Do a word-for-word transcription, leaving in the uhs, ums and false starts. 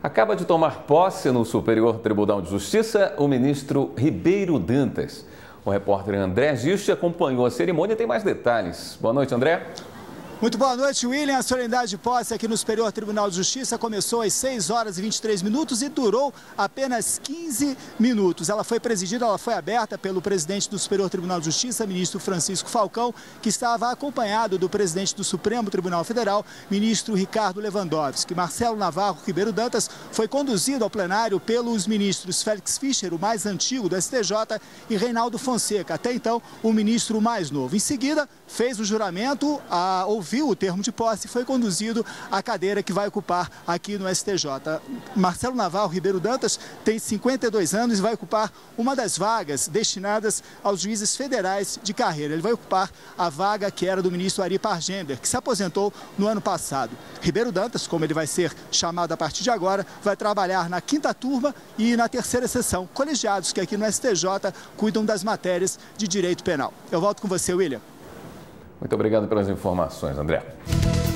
Acaba de tomar posse no Superior Tribunal de Justiça o ministro Ribeiro Dantas. O repórter André Giusti acompanhou a cerimônia e tem mais detalhes. Boa noite, André. Muito boa noite, William. A solenidade de posse aqui no Superior Tribunal de Justiça começou às seis horas e vinte e três minutos e durou apenas quinze minutos. Ela foi presidida, ela foi aberta pelo presidente do Superior Tribunal de Justiça, ministro Francisco Falcão, que estava acompanhado do presidente do Supremo Tribunal Federal, ministro Ricardo Lewandowski. Marcelo Navarro Ribeiro Dantas foi conduzido ao plenário pelos ministros Félix Fischer, o mais antigo do S T J, e Reinaldo Fonseca, até então o ministro mais novo. Em seguida, fez o juramento, a, ouviu o termo de posse e foi conduzido à cadeira que vai ocupar aqui no S T J. Marcelo Navarro Ribeiro Dantas tem cinquenta e dois anos e vai ocupar uma das vagas destinadas aos juízes federais de carreira. Ele vai ocupar a vaga que era do ministro Ari Pargender, que se aposentou no ano passado. Ribeiro Dantas, como ele vai ser chamado a partir de agora, vai trabalhar na quinta turma e na terceira sessão, colegiados que aqui no S T J cuidam das matérias de direito penal. Eu volto com você, William. Muito obrigado pelas informações, André.